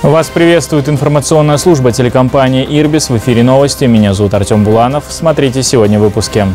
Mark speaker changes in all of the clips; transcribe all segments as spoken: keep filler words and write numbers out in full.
Speaker 1: Вас приветствует информационная служба телекомпании «Ирбис». В эфире новости. Меня зовут Артем Буланов. Смотрите сегодня в выпуске.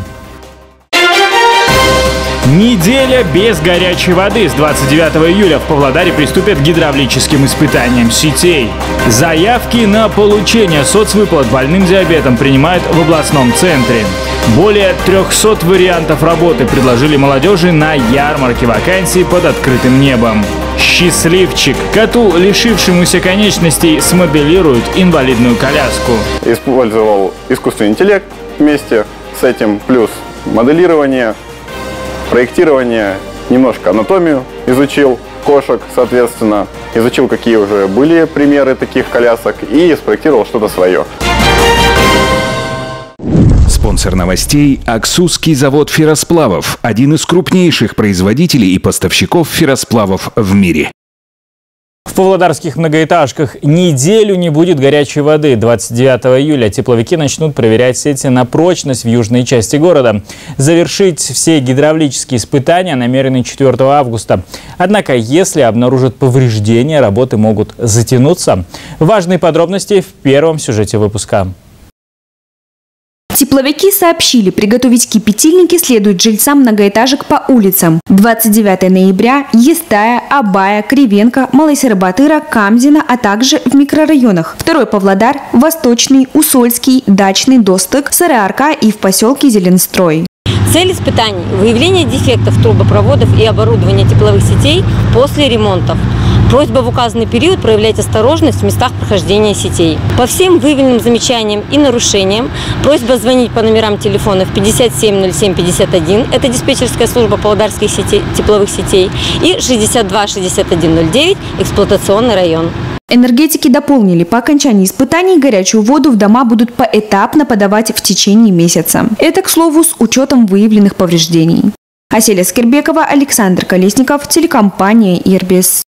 Speaker 1: Неделя без горячей воды. С двадцать девятого июля в Павлодаре приступят к гидравлическим испытаниям сетей. Заявки на получение соцвыплат больным диабетом принимают в областном центре. Более трехсот вариантов работы предложили молодежи на ярмарке вакансий под открытым небом. Счастливчик. Коту, лишившемуся конечностей, смоделируют инвалидную коляску.
Speaker 2: Использовал искусственный интеллект вместе с этим, плюс моделирование, проектирование, немножко анатомию изучил кошек, соответственно, изучил, какие уже были примеры таких колясок и спроектировал что-то свое.
Speaker 3: Спонсор новостей – Аксусский завод ферросплавов, один из крупнейших производителей и поставщиков ферросплавов в мире.
Speaker 1: В павлодарских многоэтажках неделю не будет горячей воды. двадцать девятого июля тепловики начнут проверять сети на прочность в южной части города. Завершить все гидравлические испытания намерены четвёртого августа. Однако, если обнаружат повреждения, работы могут затянуться. Важные подробности в первом сюжете выпуска.
Speaker 4: Тепловики сообщили, приготовить кипятильники следует жильцам многоэтажек по улицам. двадцать девятого ноября Естая, Абая, Кривенко, Малосербатыра, Камзина, а также в микрорайонах. Второй Павлодар, Восточный, Усольский, Дачный, Достык, Сыроарка и в поселке Зеленстрой.
Speaker 5: Цель испытаний – выявление дефектов трубопроводов и оборудования тепловых сетей после ремонтов. Просьба в указанный период проявлять осторожность в местах прохождения сетей. По всем выявленным замечаниям и нарушениям просьба звонить по номерам телефонов пятьдесят семь ноль семь пятьдесят один, это диспетчерская служба павлодарских сетей, тепловых сетей, и шестьдесят два шестьдесят один ноль девять, эксплуатационный район.
Speaker 4: Энергетики дополнили, по окончании испытаний горячую воду в дома будут поэтапно подавать в течение месяца. Это, к слову, с учетом выявленных повреждений. Аселя Скирбекова, Александр Колесников, телекомпания «Ирбис».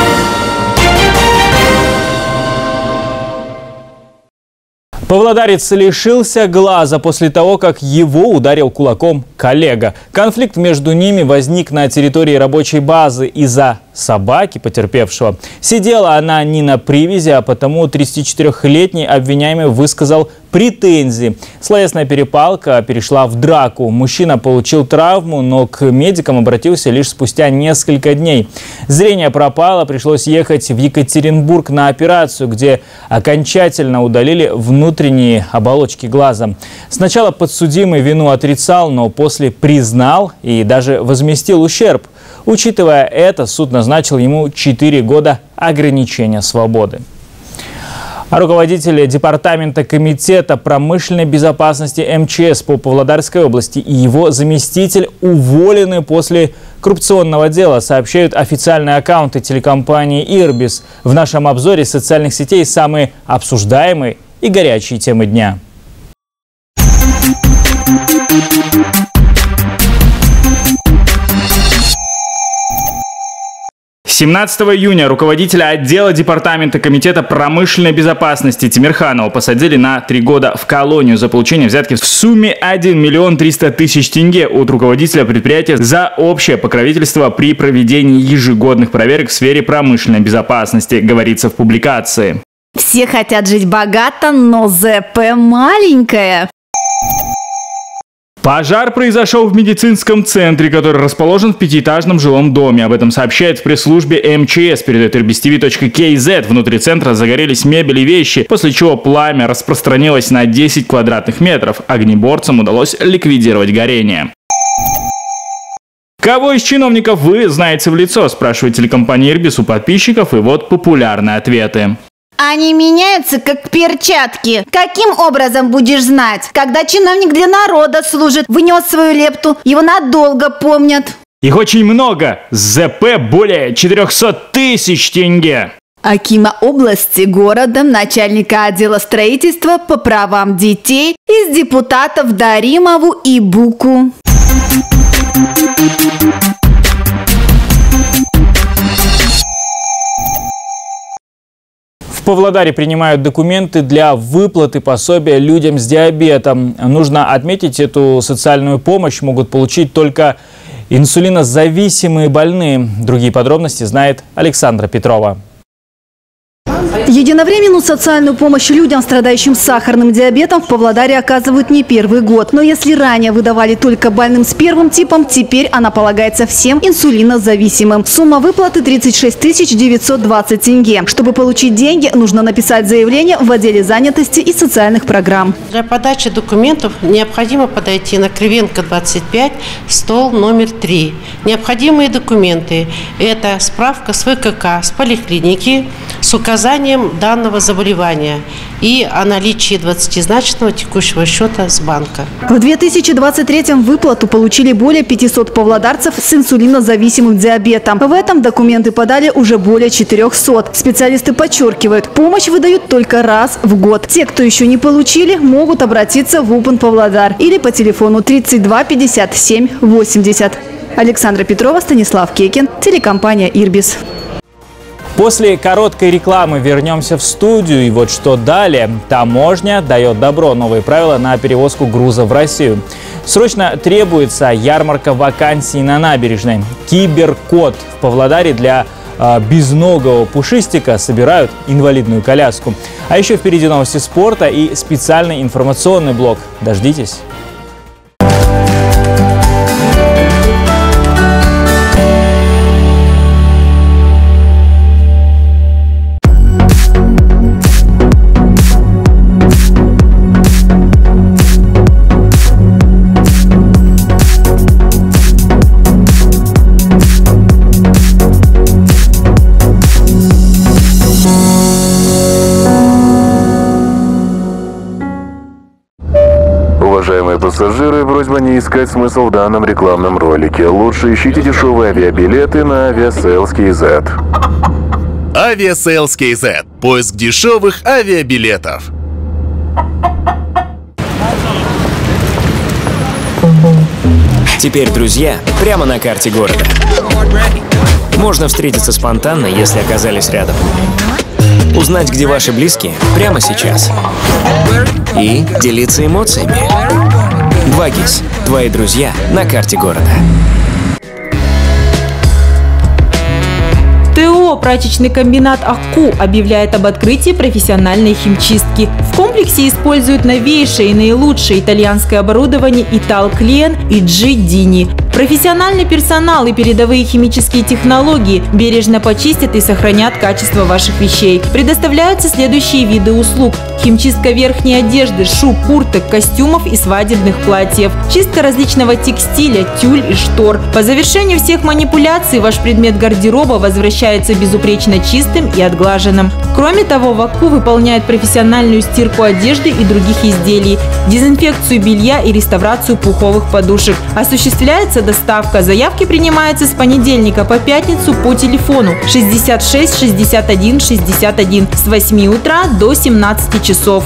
Speaker 1: Павлодарец лишился глаза после того, как его ударил кулаком коллега. Конфликт между ними возник на территории рабочей базы из-за собаки потерпевшего. Сидела она не на привязи, а потому тридцатичетырёхлетний обвиняемый высказал претензии. Словесная перепалка перешла в драку. Мужчина получил травму, но к медикам обратился лишь спустя несколько дней. Зрение пропало, пришлось ехать в Екатеринбург на операцию, где окончательно удалили внутренние оболочки глаза. Сначала подсудимый вину отрицал, но после признал и даже возместил ущерб. Учитывая это, суд назначил ему четыре года ограничения свободы. А руководитель департамента комитета промышленной безопасности эм че эс по Павлодарской области и его заместитель уволены после коррупционного дела, сообщают официальные аккаунты телекомпании «Ирбис». В нашем обзоре социальных сетей самые обсуждаемые и горячие темы дня. семнадцатого июня руководителя отдела департамента комитета промышленной безопасности Тимирханова посадили на три года в колонию за получение взятки в сумме один миллион триста тысяч тенге от руководителя предприятия за общее покровительство при проведении ежегодных проверок в сфере промышленной безопасности, говорится в публикации.
Speaker 6: Все хотят жить богато, но зэ пэ маленькое.
Speaker 1: Пожар произошел в медицинском центре, который расположен в пятиэтажном жилом доме. Об этом сообщает в пресс-службе эм че эс, передает эр би эс ти ви точка кей зет. Внутри центра загорелись мебель и вещи, после чего пламя распространилось на десять квадратных метров. Огнеборцам удалось ликвидировать горение. Кого из чиновников вы знаете в лицо, спрашивает телекомпания «Ирбис» у подписчиков, и вот популярные ответы.
Speaker 6: Они меняются, как перчатки. Каким образом будешь знать? Когда чиновник для народа служит, внес свою лепту, его надолго помнят.
Speaker 1: Их очень много. зэ пэ более четырёхсот тысяч тенге.
Speaker 6: Акима области города, начальника отдела строительства по правам детей, из депутатов Даримову и Буку.
Speaker 1: В Павлодаре принимают документы для выплаты пособия людям с диабетом. Нужно отметить, эту социальную помощь могут получить только инсулинозависимые больные. Другие подробности знает Александра Петрова.
Speaker 7: Единовременную социальную помощь людям, страдающим сахарным диабетом, в Павлодаре оказывают не первый год. Но если ранее выдавали только больным с первым типом, теперь она полагается всем инсулинозависимым. Сумма выплаты тридцать шесть тысяч девятьсот двадцать тенге. Чтобы получить деньги, нужно написать заявление в отделе занятости и социальных программ.
Speaker 8: Для подачи документов необходимо подойти на Кривенко двадцать пять, стол номер три. Необходимые документы – это справка с вэ ка ка, с поликлиники, с указанием данного заболевания и о наличии двадцатизначного текущего счета с банка.
Speaker 7: В две тысячи двадцать третьем выплату получили более пятисот павлодарцев с инсулинозависимым диабетом. В этом документы подали уже более четырехсот. Специалисты подчеркивают, помощь выдают только раз в год. Те, кто еще не получили, могут обратиться в УПН Павлодар или по телефону тридцать два пятьдесят семь восемьдесят. Александра Петрова, Станислав Кекин, телекомпания «Ирбис».
Speaker 1: После короткой рекламы вернемся в студию. И вот что далее. Таможня дает добро. Новые правила на перевозку груза в Россию. Срочно требуется ярмарка вакансий на набережной. Киберкот в Павлодаре для э, безногого пушистика собирают инвалидную коляску. А еще впереди новости спорта и специальный информационный блок. Дождитесь.
Speaker 9: Уважаемые пассажиры, просьба не искать смысл в данном рекламном ролике. Лучше ищите дешевые авиабилеты на Aviasales кей зет.
Speaker 10: Aviasales кей зет. Поиск дешевых авиабилетов.
Speaker 11: Теперь друзья прямо на карте города. Можно встретиться спонтанно, если оказались рядом. Узнать, где ваши близкие, прямо сейчас. И делиться эмоциями. два гис. Твои друзья на карте города.
Speaker 12: ТО «Прачечный комбинат АККУ» объявляет об открытии профессиональной химчистки. В комплексе используют новейшее и наилучшее итальянское оборудование Италклен и Джи Дини. Профессиональный персонал и передовые химические технологии бережно почистят и сохранят качество ваших вещей. Предоставляются следующие виды услуг: химчистка верхней одежды, шуб, курток, костюмов и свадебных платьев, чистка различного текстиля, тюль и штор. По завершению всех манипуляций ваш предмет гардероба возвращается безупречно чистым и отглаженным. Кроме того, в АККУ выполняют профессиональную стирку одежды и других изделий, дезинфекцию белья и реставрацию пуховых подушек. Осуществляется доставка. Заявки принимаются с понедельника по пятницу по телефону шестьдесят шесть шестьдесят один шестьдесят один с восьми утра до семнадцати часов.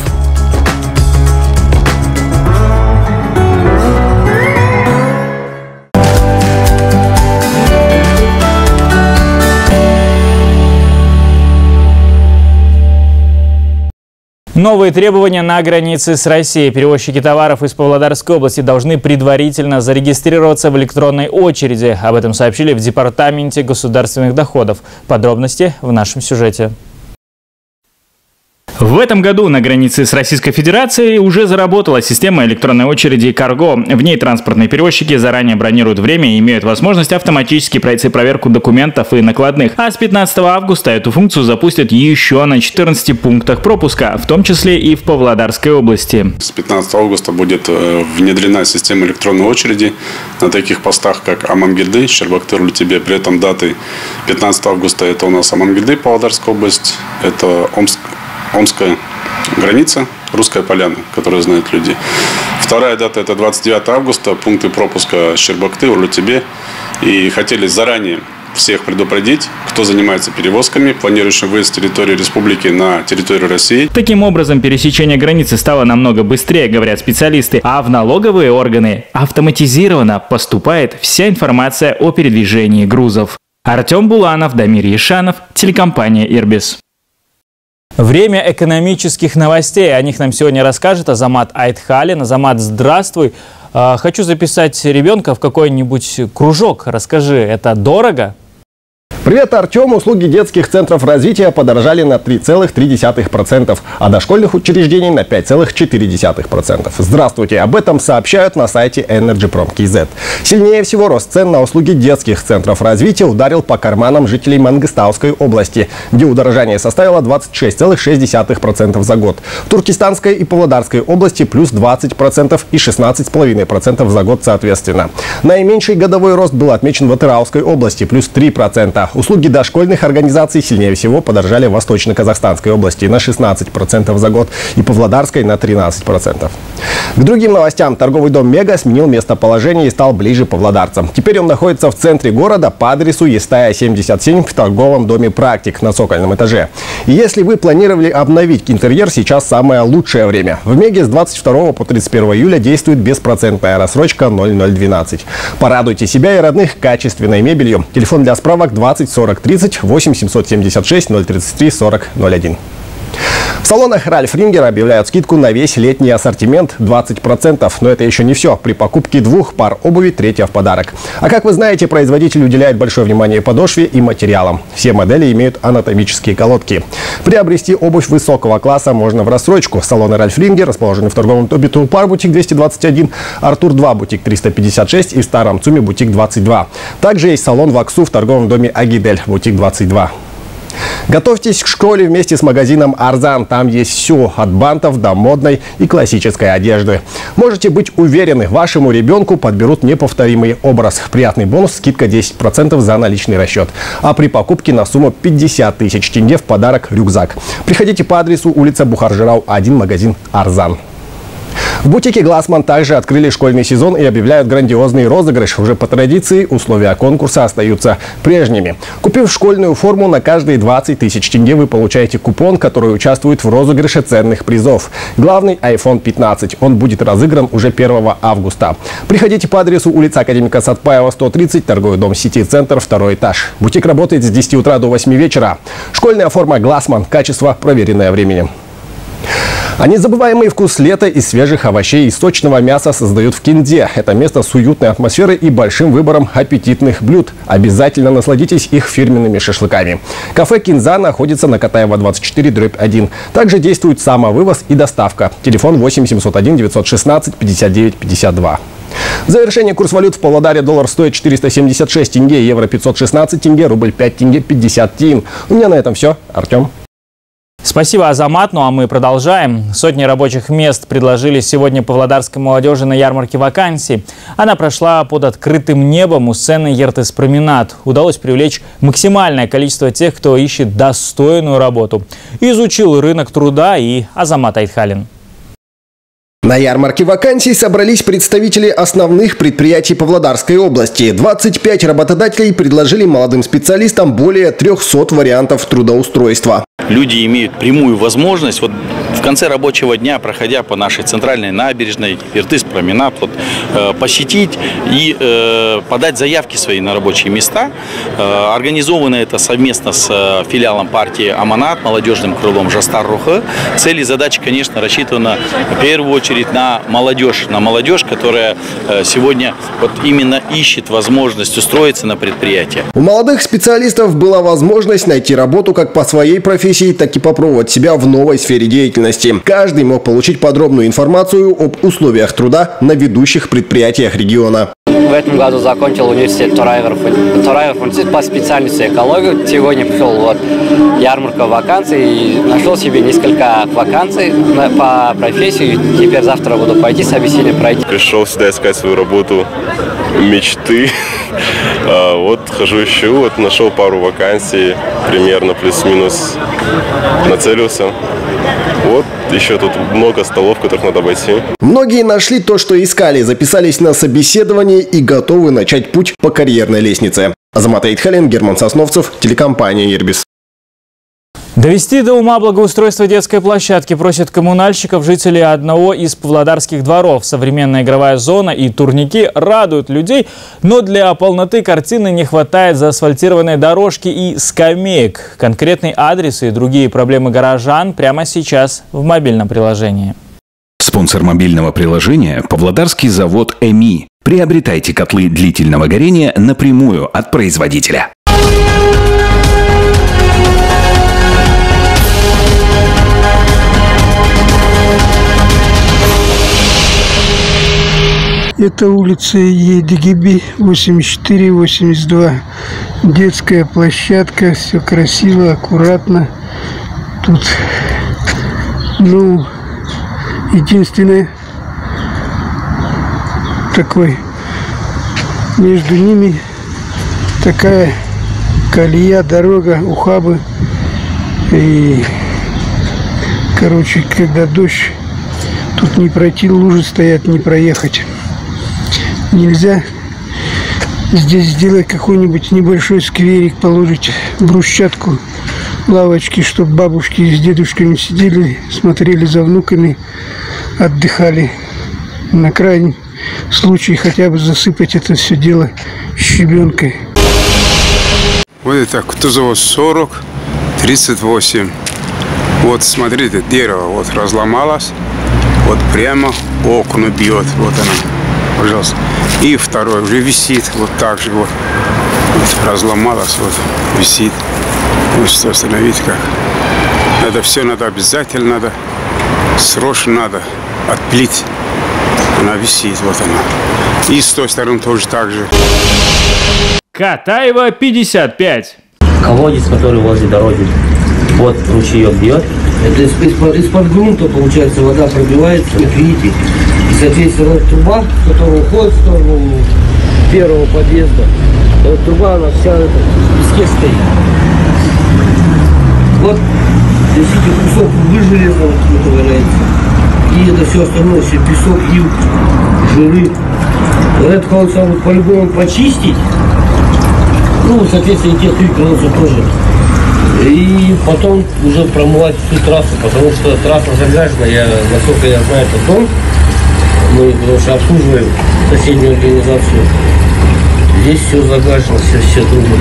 Speaker 1: Новые требования на границе с Россией. Перевозчики товаров из Павлодарской области должны предварительно зарегистрироваться в электронной очереди. Об этом сообщили в Департаменте государственных доходов. Подробности в нашем сюжете. В этом году на границе с Российской Федерацией уже заработала система электронной очереди «Карго». В ней транспортные перевозчики заранее бронируют время и имеют возможность автоматически пройти проверку документов и накладных. А с пятнадцатого августа эту функцию запустят еще на четырнадцати пунктах пропуска, в том числе и в Павлодарской области.
Speaker 13: С пятнадцатого августа будет внедрена система электронной очереди на таких постах, как Амангельды, Щербактыр, Улутебе. При этом даты пятнадцатого августа это у нас Амангельды, Павлодарская область, это Омск. Омская граница, Русская Поляна, которую знают люди. Вторая дата – это двадцать девятого августа, пункты пропуска Щербакты, Улутебе. И хотели заранее всех предупредить, кто занимается перевозками, планирующим выезд с территории республики на территорию России.
Speaker 1: Таким образом, пересечение границы стало намного быстрее, говорят специалисты, а в налоговые органы автоматизированно поступает вся информация о передвижении грузов. Артем Буланов, Дамир Ешанов, телекомпания «Ирбис». Время экономических новостей. О них нам сегодня расскажет Азамат Айтхалин. Азамат, здравствуй. Хочу записать ребенка в какой-нибудь кружок. Расскажи, это дорого?
Speaker 14: Привет, Артем! Услуги детских центров развития подорожали на три целых три десятых процента, а дошкольных учреждений на пять целых четыре десятых процента. Здравствуйте! Об этом сообщают на сайте Energyprom точка кей зет. Сильнее всего рост цен на услуги детских центров развития ударил по карманам жителей Мангыстауской области, где удорожание составило двадцать шесть целых шесть десятых процента за год. В Туркестанской и Павлодарской области плюс двадцать процентов и шестнадцать целых пять десятых процента за год соответственно. Наименьший годовой рост был отмечен в Атырауской области плюс три процента. Услуги дошкольных организаций сильнее всего подорожали в Восточно-Казахстанской области на шестнадцать процентов за год и Павлодарской на тринадцать процентов. К другим новостям. Торговый дом «Мега» сменил местоположение и стал ближе павлодарцам. Теперь он находится в центре города по адресу Естая, семьдесят семь в торговом доме «Практик» на цокольном этаже. И если вы планировали обновить интерьер, сейчас самое лучшее время. В «Меге» с двадцать второго по тридцать первое июля действует беспроцентная рассрочка ноль ноль двенадцать. Порадуйте себя и родных качественной мебелью. Телефон для справок двадцать сорок тридцать, восемь семьсот семьдесят шесть ноль тридцать три сорок ноль один. В салонах Ральф Рингер объявляют скидку на весь летний ассортимент двадцать процентов. Но это еще не все. При покупке двух пар обуви третья в подарок. А как вы знаете, производитель уделяет большое внимание подошве и материалам. Все модели имеют анатомические колодки. Приобрести обувь высокого класса можно в рассрочку. Салоны Ральф Рингер расположены в торговом доме Тулпар бутик двести двадцать один, Артур два бутик триста пятьдесят шесть и в Старом ЦУМе бутик двадцать два. Также есть салон Ваксу в торговом доме Агидель бутик двадцать два. Готовьтесь к школе вместе с магазином «Арзан». Там есть все, от бантов до модной и классической одежды. Можете быть уверены, вашему ребенку подберут неповторимый образ. Приятный бонус – скидка десять процентов за наличный расчет. А при покупке на сумму пятьдесят тысяч тенге в подарок рюкзак. Приходите по адресу улица Бухар-Жирау, один, магазин «Арзан». В бутике «Глассман» также открыли школьный сезон и объявляют грандиозный розыгрыш. Уже по традиции условия конкурса остаются прежними. Купив школьную форму, на каждые двадцать тысяч тенге вы получаете купон, который участвует в розыгрыше ценных призов. Главный – айфон пятнадцать. Он будет разыгран уже первого августа. Приходите по адресу улица Академика Сатпаева, сто тридцать, торговый дом «Сити Центр», второй этаж. Бутик работает с десяти утра до восьми вечера. Школьная форма «Глассман». Качество, проверенное временем. А незабываемый вкус лета из свежих овощей и сочного мяса создают в Кинде. Это место с уютной атмосферой и большим выбором аппетитных блюд. Обязательно насладитесь их фирменными шашлыками. Кафе «Кинза» находится на Катаева двадцать четыре дробь один. Также действует самовывоз и доставка. Телефон восемь семьсот один девятьсот шестнадцать пятьдесят девять пятьдесят два. В завершение курс валют в Павлодаре: доллар стоит четыреста семьдесят шесть тенге, евро пятьсот шестнадцать тенге, рубль пять тенге пятьдесят тин. У меня на этом все. Артем.
Speaker 1: Спасибо, Азамат. Ну а мы продолжаем. Сотни рабочих мест предложили сегодня павлодарской молодежи на ярмарке вакансий. Она прошла под открытым небом у сцены Ертес Променад. Удалось привлечь максимальное количество тех, кто ищет достойную работу. Изучил рынок труда и Азамат Айтхалин.
Speaker 14: На ярмарке вакансий собрались представители основных предприятий Павлодарской области. двадцать пять работодателей предложили молодым специалистам более трёхсот вариантов трудоустройства.
Speaker 15: Люди имеют прямую возможность вот в конце рабочего дня, проходя по нашей центральной набережной, Ертес Променад, вот, э, посетить и э, подать заявки свои на рабочие места. Э, организовано это совместно с э, филиалом партии «Аманат», молодежным крылом «Жастар Рухы». Цели и задачи, конечно, рассчитаны в первую очередь на молодежь, на молодежь, которая э, сегодня вот именно ищет возможность устроиться на предприятие.
Speaker 14: У молодых специалистов была возможность найти работу как по своей профессии, так и попробовать себя в новой сфере деятельности. Каждый мог получить подробную информацию об условиях труда на ведущих предприятиях региона.
Speaker 16: В этом году закончил университет Тураевов, Тураевов университет по специальности экологию. Сегодня пришел вот ярмарка вакансий и нашел себе несколько вакансий по профессии. Теперь завтра буду пойти собеседование пройти.
Speaker 17: Пришел сюда искать свою работу мечты. А, вот хожу ищу, вот нашел пару вакансий, примерно плюс-минус нацелился. Вот еще тут много столов, которых надо обойти.
Speaker 14: Многие нашли то, что искали, записались на собеседование и готовы начать путь по карьерной лестнице. Азамат Айтхалин, Герман Сосновцев, телекомпания «Ирбис».
Speaker 1: Довести до ума благоустройство детской площадки просят коммунальщиков жители одного из павлодарских дворов. Современная игровая зона и турники радуют людей, но для полноты картины не хватает заасфальтированной дорожки и скамеек. Конкретный адрес и другие проблемы горожан прямо сейчас в мобильном приложении.
Speaker 3: Спонсор мобильного приложения – павлодарский завод «Эми». Приобретайте котлы длительного горения напрямую от производителя.
Speaker 18: Это улица Едигиби, восемьдесят четыре восемьдесят два. Детская площадка, все красиво, аккуратно. Тут, ну, единственное, такой между ними такая колея, дорога, ухабы. И, короче, когда дождь, тут не пройти, лужи стоят, не проехать. Нельзя здесь сделать какой-нибудь небольшой скверик, положить брусчатку, лавочки, чтобы бабушки с дедушками сидели, смотрели за внуками, отдыхали. На крайний случай хотя бы засыпать это все дело щебенкой.
Speaker 19: Вот это Кутузова сорок, тридцать восемь. Вот смотрите, дерево вот разломалось, вот прямо окна бьет, вот оно. Пожалуйста. И второй уже висит, вот так же вот, вот разломалась, вот висит. Вот что остановить как. Это все надо обязательно, надо, срочно надо отпилить. Она висит, вот она. И с той стороны тоже так же.
Speaker 1: Катаева, пятьдесят пять.
Speaker 20: Колодец, который возле дороги. Вот ручеек бьет. Это из-под из грунта, получается, вода пробивается, как видите. И, соответственно, труба, которая уходит в сторону первого подъезда, вот труба, она вся это, в песке стоит. Вот, видите, кусок трубы железного тут валяется. И это все остальное, все песок, ил, жиры. Вот этот колодец надо по-любому почистить. Ну, соответственно, те три колодца тоже. И потом уже промывать всю трассу, потому что трасса загажена, я, насколько я знаю, это дом, мы потому что обслуживаем соседнюю организацию. Здесь все загажено, все, все трубы.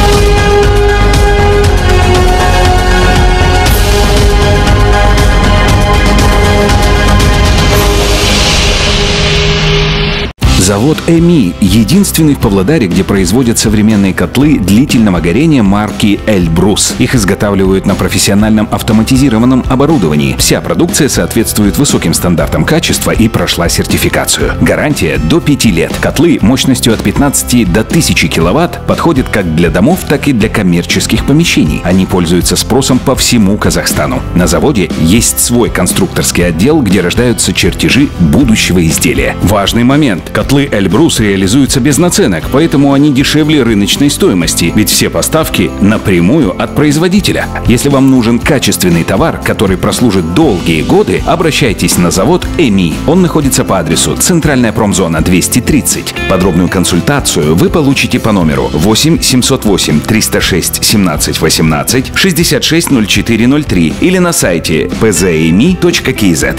Speaker 3: Завод ЭМИ – единственный в Павлодаре, где производят современные котлы длительного горения марки «Эльбрус». Их изготавливают на профессиональном автоматизированном оборудовании. Вся продукция соответствует высоким стандартам качества и прошла сертификацию. Гарантия до пяти лет. Котлы мощностью от пятнадцати до тысячи киловатт подходят как для домов, так и для коммерческих помещений. Они пользуются спросом по всему Казахстану. На заводе есть свой конструкторский отдел, где рождаются чертежи будущего изделия. Важный момент – котлы «Эльбрус» реализуются без наценок, поэтому они дешевле рыночной стоимости, ведь все поставки напрямую от производителя. Если вам нужен качественный товар, который прослужит долгие годы, обращайтесь на завод ЭМИ. Он находится по адресу Центральная промзона двести тридцать. Подробную консультацию вы получите по номеру восемь семьсот восемь триста шесть семнадцать восемнадцать шестьдесят шесть ноль четыре ноль три или на сайте пэ зэ эм и точка кей зет.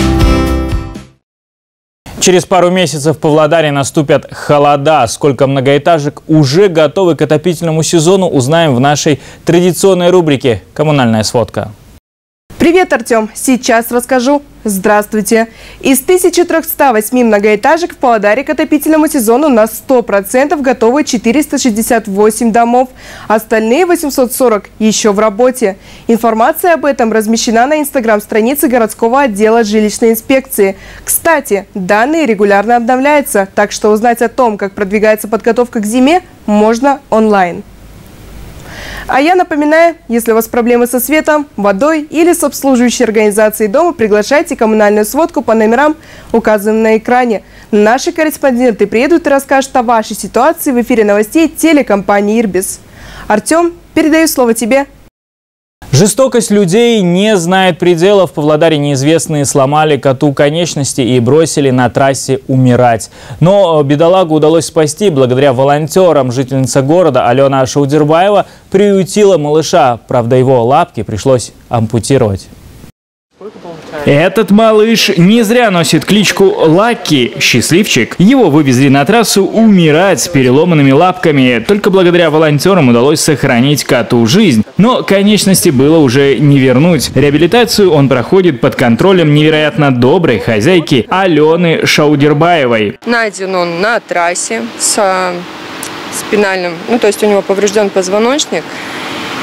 Speaker 1: Через пару месяцев в Павлодаре наступят холода. Сколько многоэтажек уже готовы к отопительному сезону, узнаем в нашей традиционной рубрике «Коммунальная сводка».
Speaker 21: Привет, Артем! Сейчас расскажу. Здравствуйте! Из тысячи трёхсот восьми многоэтажек в Павлодаре к отопительному сезону на сто процентов готовы четыреста шестьдесят восемь домов. Остальные восемьсот сорок еще в работе. Информация об этом размещена на инстаграм-странице городского отдела жилищной инспекции. Кстати, данные регулярно обновляются, так что узнать о том, как продвигается подготовка к зиме, можно онлайн. А я напоминаю, если у вас проблемы со светом, водой или с обслуживающей организацией дома, приглашайте коммунальную сводку по номерам, указанным на экране. Наши корреспонденты приедут и расскажут о вашей ситуации в эфире новостей телекомпании «Ирбис». Артем, передаю слово тебе.
Speaker 1: Жестокость людей не знает предела. В Павлодаре неизвестные сломали коту конечности и бросили на трассе умирать. Но бедолагу удалось спасти. Благодаря волонтерам жительница города Алена Шаудербаева приютила малыша. Правда, его лапки пришлось ампутировать.
Speaker 22: Этот малыш не зря носит кличку Лаки, счастливчик. Его вывезли на трассу умирать с переломанными лапками. Только благодаря волонтерам удалось сохранить коту жизнь. Но конечности было уже не вернуть. Реабилитацию он проходит под контролем невероятно доброй хозяйки Алены Шаудербаевой.
Speaker 23: Найден он на трассе с спинальным, ну то есть у него поврежден позвоночник.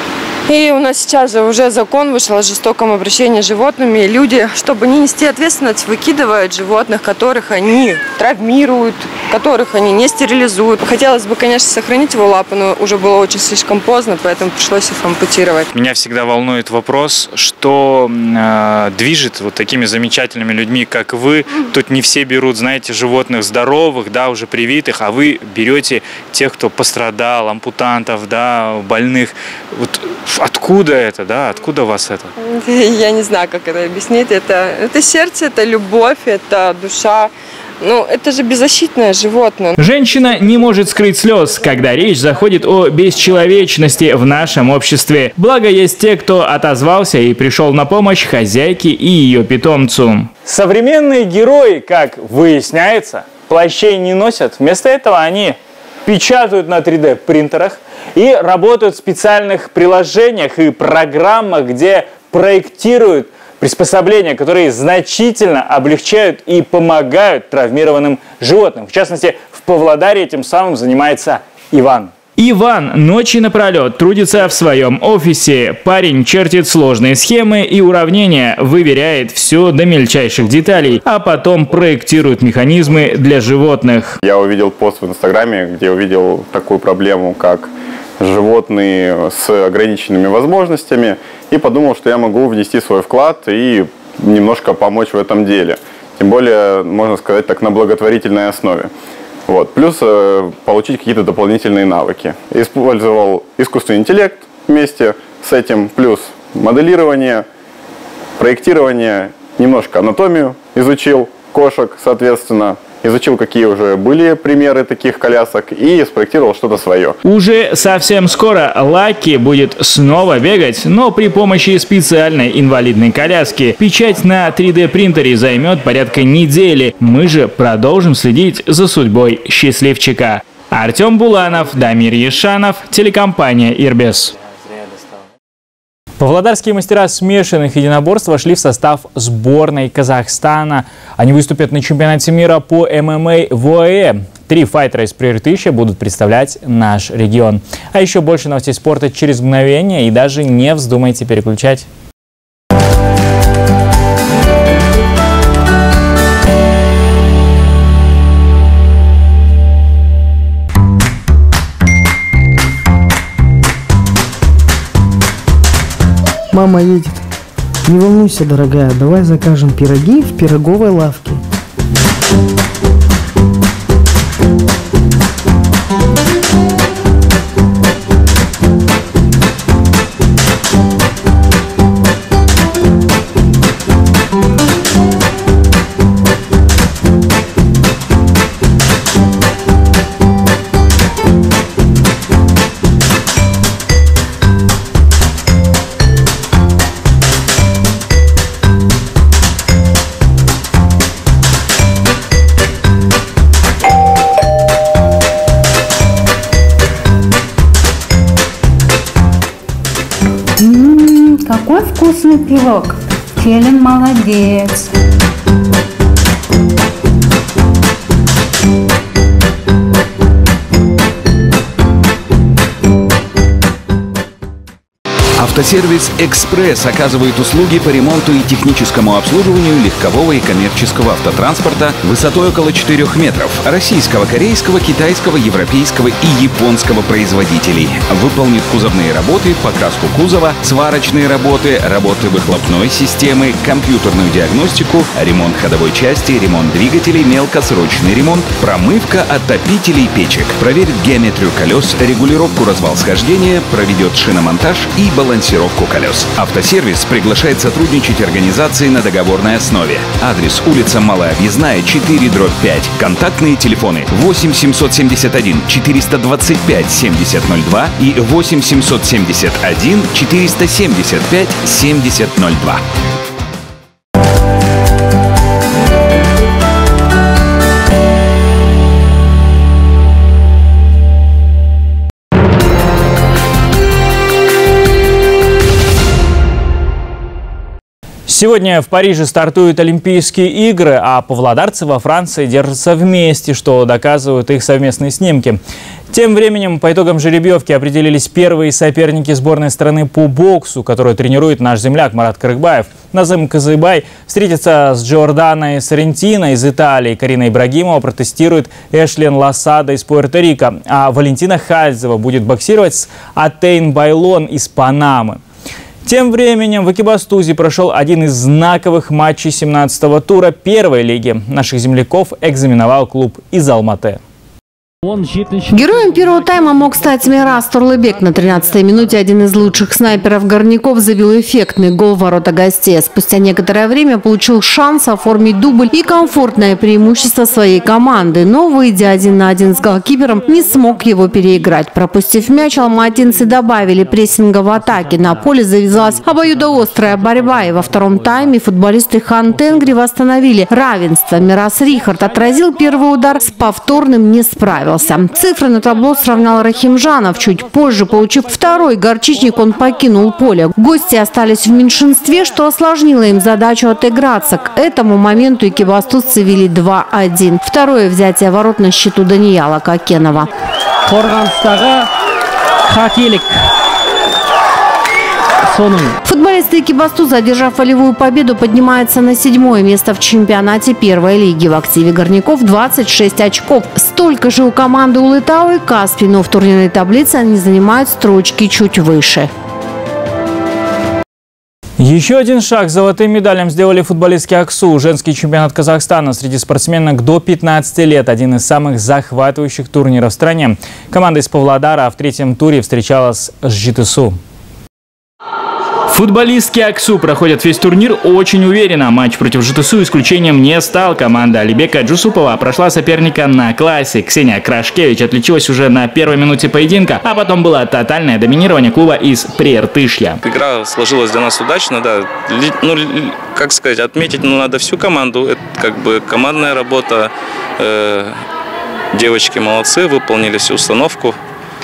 Speaker 23: И у нас сейчас же уже закон вышел о жестоком обращении с животными. И люди, чтобы не нести ответственность, выкидывают животных, которых они травмируют, которых они не стерилизуют. Хотелось бы, конечно, сохранить его лапы, но уже было очень слишком поздно, поэтому пришлось их ампутировать.
Speaker 2: Меня всегда волнует вопрос, что э, движет вот такими замечательными людьми, как вы. Тут не все берут, знаете, животных здоровых, да, уже привитых, а вы берете тех, кто пострадал, ампутантов, да, больных. Вот откуда это, да, откуда у вас это?
Speaker 23: Я не знаю, как это объяснить. Это, это сердце, это любовь, это душа. Ну, это же беззащитное животное.
Speaker 22: Женщина не может скрыть слез, когда речь заходит о бесчеловечности в нашем обществе. Благо, есть те, кто отозвался и пришел на помощь хозяйке и ее питомцу.
Speaker 1: Современные герои, как выясняется, плащей не носят. Вместо этого они печатают на три дэ принтерах и работают в специальных приложениях и программах, где проектируют приспособления, которые значительно облегчают и помогают травмированным животным. В частности, в Павлодаре этим самым занимается Иван.
Speaker 22: Иван ночи напролет трудится в своем офисе. Парень чертит сложные схемы и уравнения, выверяет все до мельчайших деталей, а потом проектирует механизмы для животных.
Speaker 4: Я увидел пост в Инстаграме, где увидел такую проблему, как животные с ограниченными возможностями, и подумал, что я могу внести свой вклад и немножко помочь в этом деле. Тем более, можно сказать так, на благотворительной основе. Вот. Плюс э, получить какие-то дополнительные навыки. Использовал искусственный интеллект вместе с этим, плюс моделирование, проектирование, немножко анатомию изучил, кошек, соответственно. Изучил, какие уже были примеры таких колясок, и спроектировал что-то свое.
Speaker 22: Уже совсем скоро Лаки будет снова бегать, но при помощи специальной инвалидной коляски. Печать на три дэ принтере займет порядка недели. Мы же продолжим следить за судьбой счастливчика. Артем Буланов, Дамир Ешанов, телекомпания «Ирбис».
Speaker 1: Павлодарские мастера смешанных единоборств вошли в состав сборной Казахстана. Они выступят на чемпионате мира по эм эм а в ОАЭ. Три файтера из Прииртышья будут представлять наш регион. А еще больше новостей спорта через мгновение, и даже не вздумайте переключать.
Speaker 5: Мама едет. Не волнуйся, дорогая, давай закажем пироги в пироговой лавке.
Speaker 24: Ммм, какой вкусный пирог. Челин молодец.
Speaker 3: Автосервис «Экспресс» оказывает услуги по ремонту и техническому обслуживанию легкового и коммерческого автотранспорта высотой около четырёх метров, российского, корейского, китайского, европейского и японского производителей. Выполнит кузовные работы, покраску кузова, сварочные работы, работы выхлопной системы, компьютерную диагностику, ремонт ходовой части, ремонт двигателей, мелкосрочный ремонт, промывка отопителей печек, проверит геометрию колес, регулировку развал схождения, проведет шиномонтаж и балансировку колес. Автосервис приглашает сотрудничать организации на договорной основе. Адрес: улица Малая Объездная, четыре дробь пять. Контактные телефоны: восемь семьсот семьдесят один четыреста двадцать пять семьдесят ноль два и восемь семьсот семьдесят один четыреста семьдесят пять семьдесят ноль два.
Speaker 1: Сегодня в Париже стартуют Олимпийские игры, а павлодарцы во Франции держатся вместе, что доказывают их совместные снимки. Тем временем, по итогам жеребьевки определились первые соперники сборной страны по боксу, которую тренирует наш земляк Марат Карыкбаев. Назым Казыбай встретится с Джорданой Соррентино из Италии. Карина Ибрагимова протестирует Эшлен Лосада из Пуэрто-Рико. А Валентина Хальзева будет боксировать с Атейн Байлон из Панамы. Тем временем в Экибастузе прошел один из знаковых матчей семнадцатого тура первой лиги. Наших земляков экзаменовал клуб из Алматы.
Speaker 6: Героем первого тайма мог стать Мирас Турлыбек. На тринадцатой минуте один из лучших снайперов горняков забил эффектный гол в ворота гостей. Спустя некоторое время получил шанс оформить дубль и комфортное преимущество своей команды. Но, выйдя один на один с голкипером, не смог его переиграть. Пропустив мяч, алматинцы добавили прессинга в атаке. На поле завязалась обоюдоострая борьба. И во втором тайме футболисты Хан Тенгри восстановили равенство. Мирас Рихард отразил первый удар, с повторным не справился. Цифры на табло сравнял Рахимжанов. Чуть позже, получив второй горчичник, он покинул поле. Гости остались в меньшинстве, что осложнило им задачу отыграться. К этому моменту экибастузцы вели два один. Второе взятие ворот на счету Данияла Кокенова. Футболисты Экибастуза, одержав волевую победу, поднимаются на седьмое место в чемпионате первой лиги. В активе горняков двадцать шесть очков. Столько же у команды Улытау и Каспий, но в турнирной таблице они занимают строчки чуть выше.
Speaker 1: Еще один шаг к золотым медалям сделали футболистки АКСУ. Женский чемпионат Казахстана среди спортсменок до пятнадцати лет – один из самых захватывающих турниров в стране. Команда из Павлодара в третьем туре встречалась с ЖИТСУ.
Speaker 22: Футболистки АКСУ проходят весь турнир очень уверенно. Матч против ЖИТСУ исключением не стал. Команда Алибека Джусупова прошла соперника на классе. Ксения Крашкевич отличилась уже на первой минуте поединка, а потом было тотальное доминирование клуба из Прииртышья.
Speaker 7: Игра сложилась для нас удачно, да. Ну, как сказать, отметить ну, надо всю команду. Это как бы командная работа. Девочки молодцы, выполнили всю установку.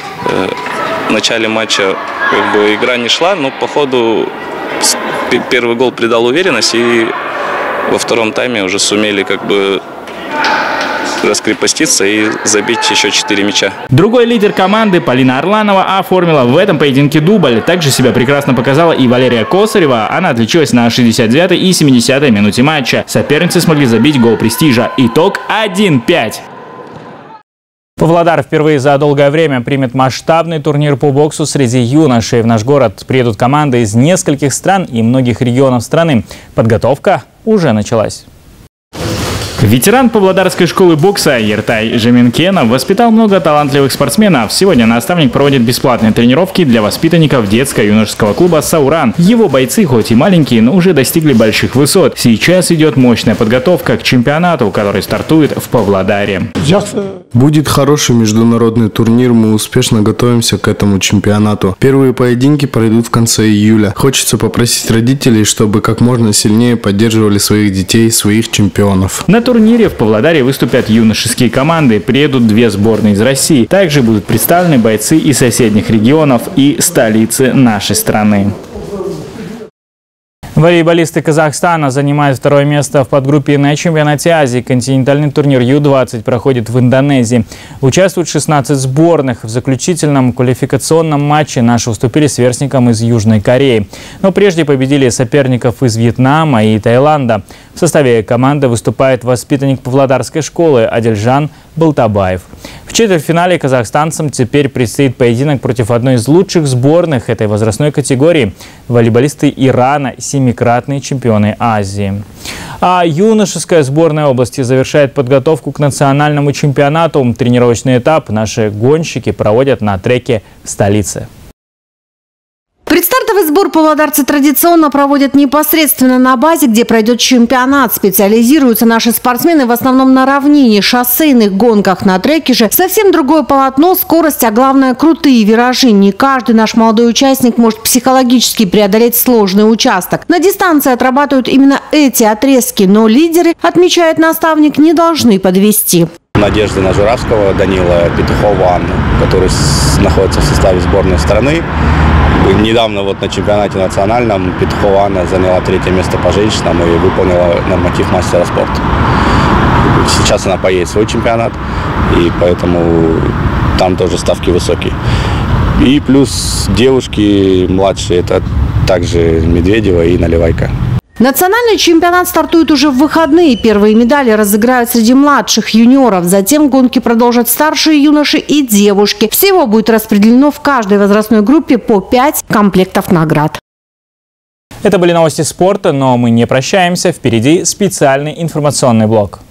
Speaker 7: В начале матча как бы игра не шла, но по ходу первый гол придал уверенность, и во втором тайме уже сумели как бы раскрепоститься и забить еще четыре мяча.
Speaker 22: Другой лидер команды Полина Орланова оформила в этом поединке дубль. Также себя прекрасно показала и Валерия Косарева. Она отличилась на шестидесятой девятой и семидесятой минуте матча. Соперницы смогли забить гол престижа. Итог один пять.
Speaker 1: Павлодар впервые за долгое время примет масштабный турнир по боксу среди юношей. В наш город приедут команды из нескольких стран и многих регионов страны. Подготовка уже началась.
Speaker 22: Ветеран Павлодарской школы бокса Ертай Жеминкенов воспитал много талантливых спортсменов. Сегодня наставник проводит бесплатные тренировки для воспитанников детско-юношеского клуба «Сауран». Его бойцы, хоть и маленькие, но уже достигли больших высот. Сейчас идет мощная подготовка к чемпионату, который стартует в Павлодаре.
Speaker 8: Будет хороший международный турнир, мы успешно готовимся к этому чемпионату. Первые поединки пройдут в конце июля. Хочется попросить родителей, чтобы как можно сильнее поддерживали своих детей, своих чемпионов.
Speaker 22: На турнире в Павлодаре выступят юношеские команды, приедут две сборные из России. Также будут представлены бойцы из соседних регионов и столицы нашей страны.
Speaker 1: Волейболисты Казахстана занимают второе место в подгруппе на чемпионате Азии. Континентальный турнир Ю двадцать проходит в Индонезии. Участвуют шестнадцать сборных. В заключительном квалификационном матче наши уступили сверстникам из Южной Кореи. Но прежде победили соперников из Вьетнама и Таиланда. В составе команды выступает воспитанник Павлодарской школы Адельжан Балтабаев. В четвертьфинале казахстанцам теперь предстоит поединок против одной из лучших сборных этой возрастной категории – волейболисты Ирана, семикратные чемпионы Азии. А юношеская сборная области завершает подготовку к национальному чемпионату. Тренировочный этап наши гонщики проводят на треке в столице.
Speaker 6: Предстартовый сбор павлодарцы традиционно проводят непосредственно на базе, где пройдет чемпионат. Специализируются наши спортсмены в основном на равнине, шоссейных гонках. На треке же совсем другое полотно, скорость, а главное крутые виражи. Не каждый наш молодой участник может психологически преодолеть сложный участок. На дистанции отрабатывают именно эти отрезки, но лидеры, отмечает наставник, не должны подвести.
Speaker 9: Надежда на Журавского, Данила, Петухова Анну, которые находятся в составе сборной страны. Недавно вот на чемпионате национальном Петухова Анна заняла третье место по женщинам и выполнила норматив мастера спорта. Сейчас она поедет в свой чемпионат, и поэтому там тоже ставки высокие. И плюс девушки младшие, это также Медведева и Наливайка.
Speaker 6: Национальный чемпионат стартует уже в выходные. Первые медали разыграют среди младших юниоров. Затем гонки продолжат старшие юноши и девушки. Всего будет распределено в каждой возрастной группе по пять комплектов наград.
Speaker 1: Это были новости спорта, но мы не прощаемся. Впереди специальный информационный блок.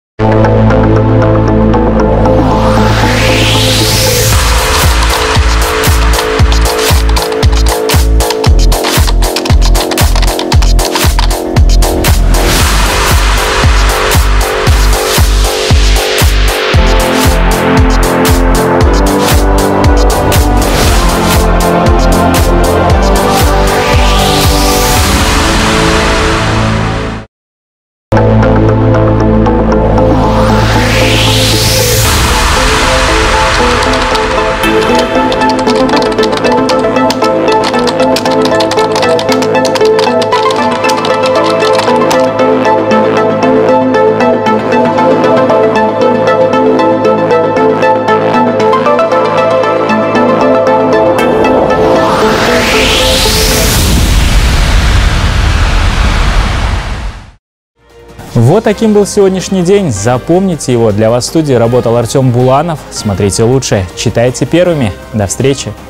Speaker 1: Вот таким был сегодняшний день. Запомните его. Для вас в студии работал Артем Буланов. Смотрите лучше, читайте первыми. До встречи.